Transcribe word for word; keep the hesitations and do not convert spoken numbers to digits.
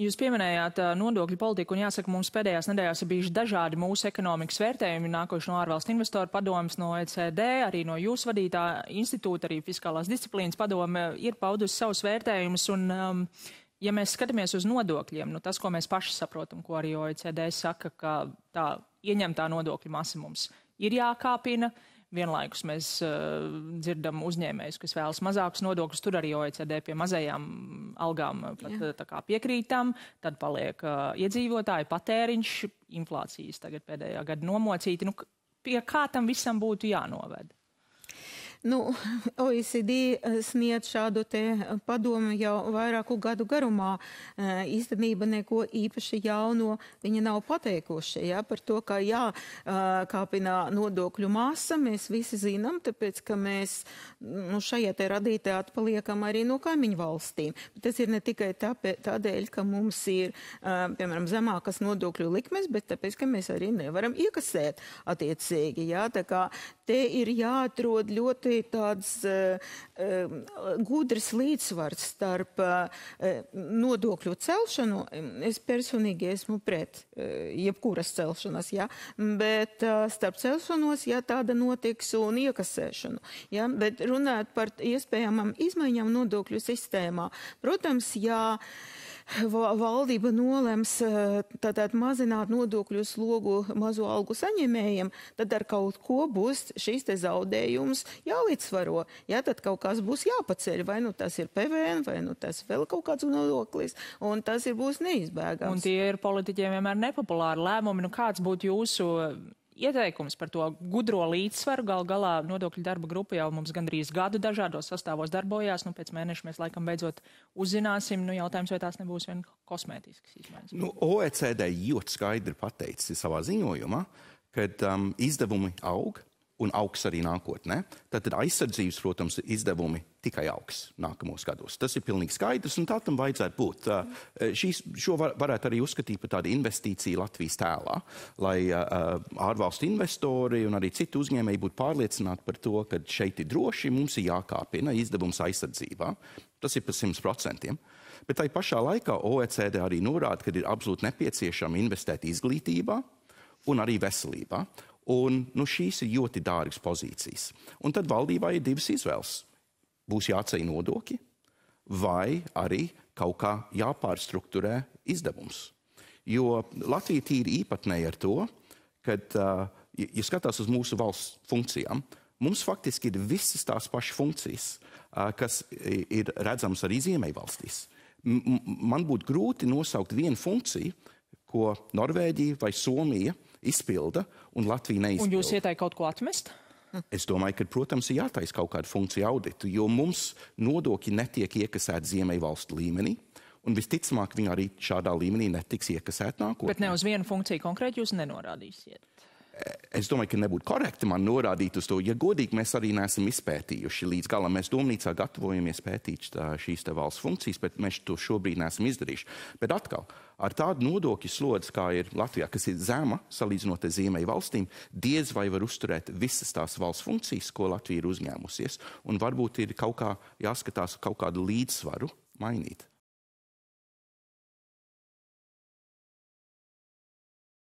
Jūs pieminējāt nodokļu politiku, un jāsaka, mums pēdējās nedēļās ir bijuši dažādi mūsu ekonomikas vērtējumi, nākoši no ārvalstu investoru padomas, no E C D, arī no jūsu vadītā institūta, arī Fiskālās disciplīnas padome ir paudusi savus vērtējumus, un um, ja mēs skatāmies uz nodokļiem, nu tas, ko mēs paši saprotam, ko arī O E C D saka, ka tā ieņemtā nodokļu masa mums ir jākāpina. Vienlaikus mēs uh, dzirdam uzņēmējus, kas vēlas mazākus nodokļus, tur arī O E C D pie mazajām algām pat Jā. tā kā piekrītam, tad paliek uh, iedzīvotāji patēriņš, inflācijas tagad pēdējā gada nomocīti. Nu, pie kā tam visam būtu jānoved? Nu, O E C D sniedz šādu te padomu jau vairāku gadu garumā. Īstenībā neko īpaši jauno viņi nav pateikuši. Ja, par to, ka jākāpina nodokļu masa, mēs visi zinām, tāpēc, ka mēs nu, šajā te radītē atpaliekam arī no kaimiņu valstīm. Bet tas ir ne tikai tāpēc, tādēļ, ka mums ir, piemēram, zemākas nodokļu likmes, bet tāpēc, ka mēs arī nevaram iekasēt attiecīgi. Ja, tā kā te ir jāatrod ļoti tāds uh, uh, gudrs līdzsvars starp uh, nodokļu celšanu. Es personīgi esmu pret uh, jebkuras celšanas, ja? Bet uh, starp celšanos, ja tāda notiks, un iekasēšanu. Ja? Bet runāt par iespējamām izmaiņām nodokļu sistēmā. Protams, ja valdība nolems tātad mazināt nodokļu slogu mazo algu saņēmējiem, tad ar kaut ko būs šīs te zaudējums jālīdzsvaro. Ja, tad kaut kas būs jāpaceļ, vai nu tas ir P V N, vai nu tas vēl kaut kāds nodoklis, un tas ir būs neizbēgams. Un tie ir politiķiem vienmēr nepopulāri lēmumi. Nu, kāds būtu jūsu ieteikums par to gudro līdzsvaru? Gal galā nodokļu darba grupa jau mums gandrīz gadu dažādos sastāvos darbojās. Nu, pēc mēneša mēs laikam beidzot uzzināsim. Nu, jautājums, vai tās nebūs vien kosmētiskas izmaiņas. Nu, O E C D ļoti skaidri pateicis savā ziņojumā, kad um, izdevumi aug un augs arī nākotnē. Tātad aizsardzības, protams, izdevumi tikai augs nākamos gados. Tas ir pilnīgi skaidrs, un tā tam vajadzētu būt. Šīs, šo var, varētu arī uzskatīt par tādu investīciju Latvijas tēlā, lai uh, ārvalstu investori un arī citu uzņēmēji būtu pārliecināti par to, ka šeit ir droši, mums ir jākāpina izdevums aizsardzībā. Tas ir par simt procentiem. Bet tai pašā laikā O E C D arī norāda, ka ir absolūti nepieciešama investēt izglītībā un arī veselībā. Un nu, šīs ir ļoti dārgas pozīcijas. Un tad valdībā ir divas izvēles. Būs jāceļ nodokļi vai arī kaut kā jāpārstrukturē izdevums. Jo Latvija tīri īpatnēja ar to, kad, uh, ja skatās uz mūsu valsts funkcijām, mums faktiski ir visas tās pašas funkcijas, uh, kas ir redzams arī Ziemeļvalstīs. M man būtu grūti nosaukt vienu funkciju, ko Norvēģija vai Somija izpilda, un Latvija neizpilda. Un jūs ieteikt kaut ko atmest? Es domāju, ka, protams, ir jātaisa kaut kāda funkcija auditu, jo mums nodokļi netiek iekasēti Ziemeļvalstu līmenī, un visticamāk viņi arī šādā līmenī netiks iekasēti nākotnē. Bet ne uz vienu funkciju konkrēti jūs nenorādīsiet? Es domāju, ka nebūtu korekti man norādīt uz to. Ja godīgi, mēs arī neesam izpētījuši līdz galam. Mēs domnīcā gatavojamies pētīt tā, šīs te valsts funkcijas, bet mēs to šobrīd neesam izdarījuši. Bet atkal, ar tādu nodokļu slodzi, kā ir Latvijā, kas ir zema, salīdzinot ar Ziemeļu valstīm, diez vai var uzturēt visas tās valsts funkcijas, ko Latvija ir uzņēmusies. Un varbūt ir kaut kā jāskatās kaut kādu līdzsvaru mainīt.